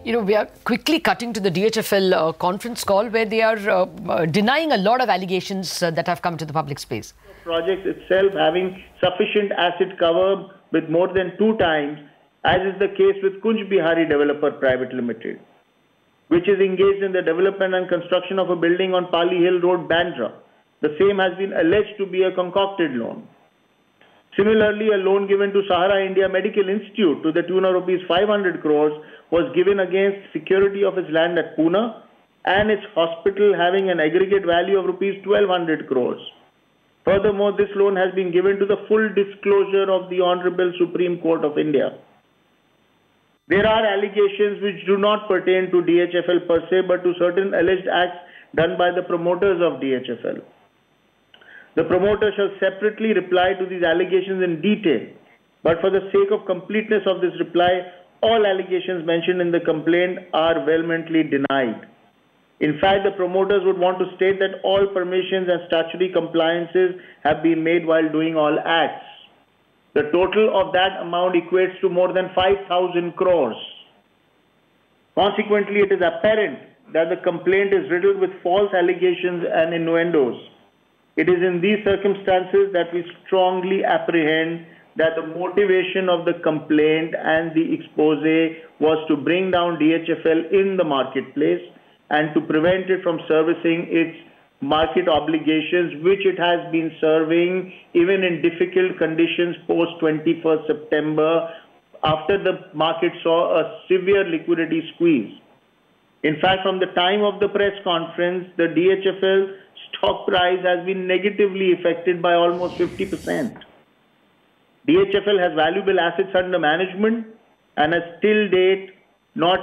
We are quickly cutting to the DHFL conference call where they are denying a lot of allegations that have come to the public space. Project itself having sufficient asset cover with more than 2 times, as is the case with Kunj Bihari Developer Private Limited, which is engaged in the development and construction of a building on Pali Hill Road, Bandra. The same has been alleged to be a concocted loan. Similarly, a loan given to Sahara India Medical Institute to the tune of rupees 500 crores was given against security of its land at Pune and its hospital having an aggregate value of rupees 1200 crores. Furthermore, this loan has been given to the full disclosure of the Honorable Supreme Court of India. There are allegations which do not pertain to DHFL per se, but to certain alleged acts done by the promoters of DHFL. The promoter shall separately reply to these allegations in detail, but for the sake of completeness of this reply, all allegations mentioned in the complaint are vehemently denied. In fact, the promoters would want to state that all permissions and statutory compliances have been made while doing all acts. The total of that amount equates to more than 5,000 crores. Consequently, it is apparent that the complaint is riddled with false allegations and innuendos. It is in these circumstances that we strongly apprehend that the motivation of the complaint and the expose was to bring down DHFL in the marketplace and to prevent it from servicing its market obligations, which it has been serving even in difficult conditions post 21st September after the market saw a severe liquidity squeeze. In fact, from the time of the press conference, the DHFL stock price has been negatively affected by almost 50%. DHFL has valuable assets under management and has till date not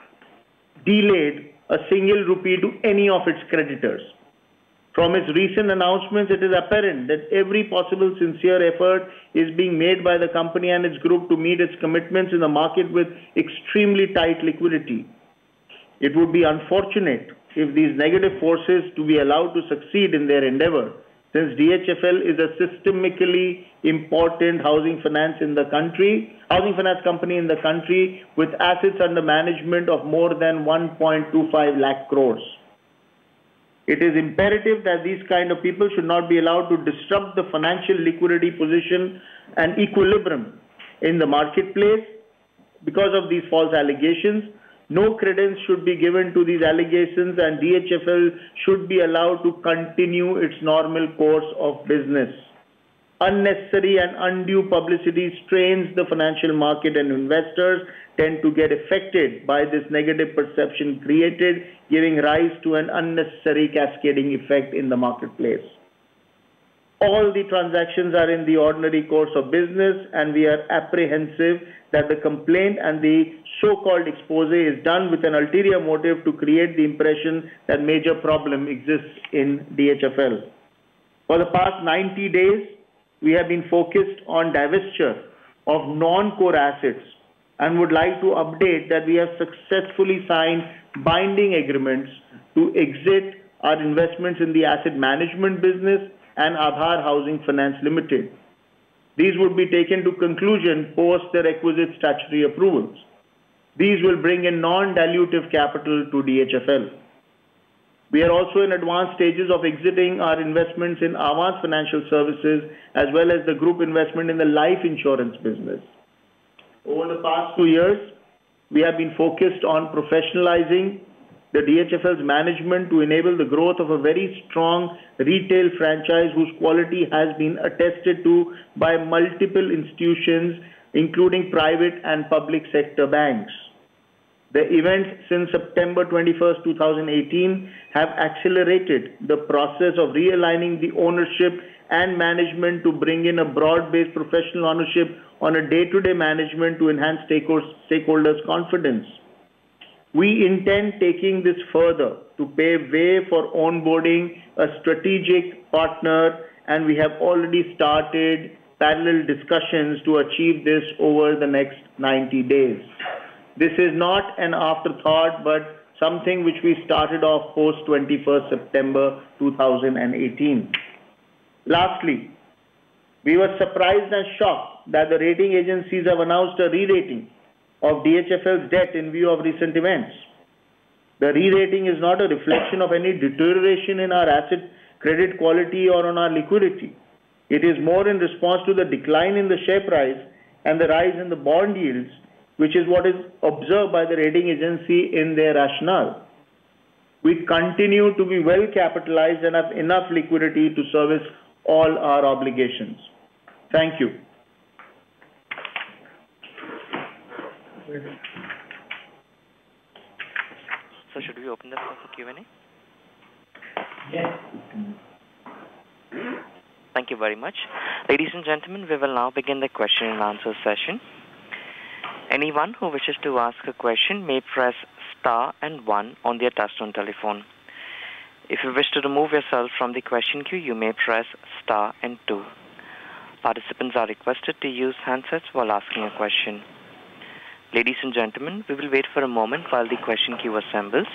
delayed a single rupee to any of its creditors. From its recent announcements, it is apparent that every possible sincere effort is being made by the company and its group to meet its commitments in the market with extremely tight liquidity. It would be unfortunate if these negative forces to be allowed to succeed in their endeavor, since DHFL is a systemically important housing finance company in the country with assets under management of more than 1.25 lakh crores. It is imperative that these kind of people should not be allowed to disrupt the financial liquidity position and equilibrium in the marketplace because of these false allegations. No credence should be given to these allegations, and DHFL should be allowed to continue its normal course of business. Unnecessary and undue publicity strains the financial market, and investors tend to get affected by this negative perception created, giving rise to an unnecessary cascading effect in the marketplace. All the transactions are in the ordinary course of business, and we are apprehensive that the complaint and the so-called expose is done with an ulterior motive to create the impression that major problem exists in DHFL. For the past 90 days, we have been focused on divestiture of non-core assets and would like to update that we have successfully signed binding agreements to exit our investments in the asset management business and Aadhar Housing Finance Limited. These would be taken to conclusion post the requisite statutory approvals. These will bring in non-dilutive capital to DHFL. We are also in advanced stages of exiting our investments in Aavas Financial Services as well as the group investment in the life insurance business. Over the past 2 years, we have been focused on professionalizing the DHFL's management to enable the growth of a very strong retail franchise whose quality has been attested to by multiple institutions, including private and public sector banks. The events since September 21st, 2018 have accelerated the process of realigning the ownership and management to bring in a broad-based professional ownership on a day-to-day management to enhance stakeholders' confidence. We intend taking this further to pave way for onboarding a strategic partner, and we have already started parallel discussions to achieve this over the next 90 days. This is not an afterthought, but something which we started off post 21st September 2018. Lastly, we were surprised and shocked that the rating agencies have announced a re-rating of DHFL's debt in view of recent events. The re-rating is not a reflection of any deterioration in our asset credit quality or on our liquidity. It is more in response to the decline in the share price and the rise in the bond yields, which is what is observed by the rating agency in their rationale. We continue to be well capitalized and have enough liquidity to service all our obligations. Thank you. So should we open the floor for Q&A? Yes. Thank you very much. Ladies and gentlemen, we will now begin the question and answer session. Anyone who wishes to ask a question may press star and 1 on their touchtone telephone. If you wish to remove yourself from the question queue, you may press star and 2. Participants are requested to use handsets while asking a question. Ladies and gentlemen, we will wait for a moment while the question queue assembles.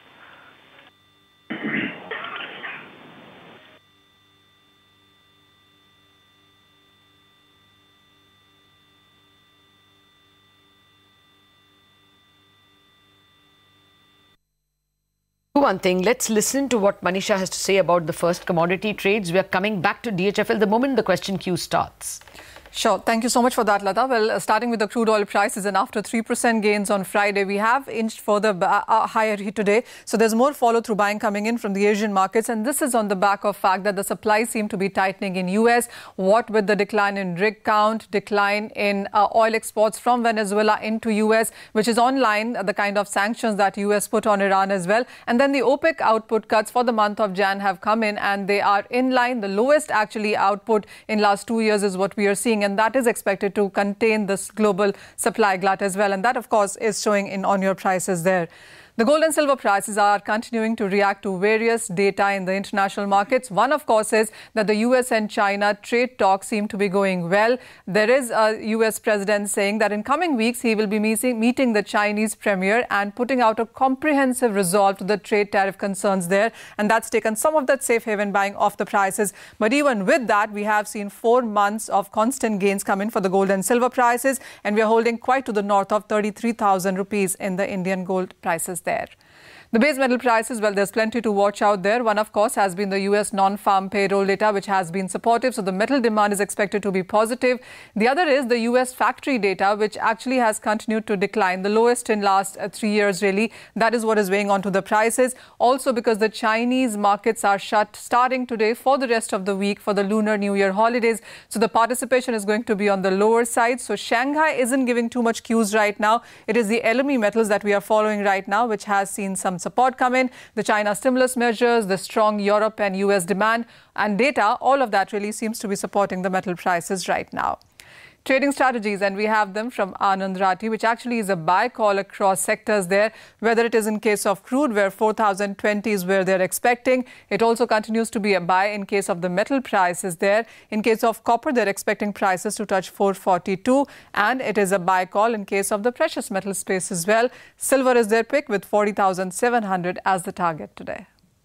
One thing, let's listen to what Manisha has to say about the first commodity trades. We are coming back to DHFL the moment the question queue starts. Sure. Thank you so much for that, Lata. Well, starting with the crude oil prices, and after 3% gains on Friday, we have inched further higher today. So there's more follow-through buying coming in from the Asian markets, and this is on the back of fact that the supply seem to be tightening in US. What with the decline in rig count, decline in oil exports from Venezuela into US, which is online, the kind of sanctions that US put on Iran as well. And then the OPEC output cuts for the month of Jan have come in, and they are in line. The lowest actually output in last 2 years is what we are seeing, and that is expected to contain this global supply glut as well. And that, of course, is showing in on your prices there. The gold and silver prices are continuing to react to various data in the international markets. One, of course, is that the US and China trade talks seem to be going well. There is a US president saying that in coming weeks, he will be meeting the Chinese premier and putting out a comprehensive resolve to the trade tariff concerns there. And that's taken some of that safe haven buying off the prices. But even with that, we have seen 4 months of constant gains come in for the gold and silver prices. And we are holding quite to the north of 33,000 rupees in the Indian gold prices there. The base metal prices, well, there's plenty to watch out there. One, of course, has been the US non-farm payroll data, which has been supportive. So the metal demand is expected to be positive. The other is the US factory data, which actually has continued to decline, the lowest in last 3 years, really. That is what is weighing onto the prices. Also because the Chinese markets are shut starting today for the rest of the week for the Lunar New Year holidays. So the participation is going to be on the lower side. So Shanghai isn't giving too much cues right now. It is the LME metals that we are following right now, which has seen some support come in. The China stimulus measures, the strong Europe and US demand and data, all of that really seems to be supporting the metal prices right now. Trading strategies, and we have them from Anand Rathi, which actually is a buy call across sectors there, whether it is in case of crude, where 4,020 is where they're expecting. It also continues to be a buy in case of the metal prices there. In case of copper, they're expecting prices to touch 442, and it is a buy call in case of the precious metal space as well. Silver is their pick with 40,700 as the target today.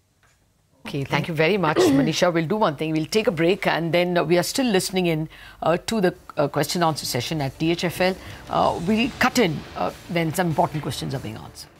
Okay, thank you very much, Manisha. We'll do one thing. We'll take a break, and then we are still listening in to the question answer session at DHFL. We'll cut in when some important questions are being answered.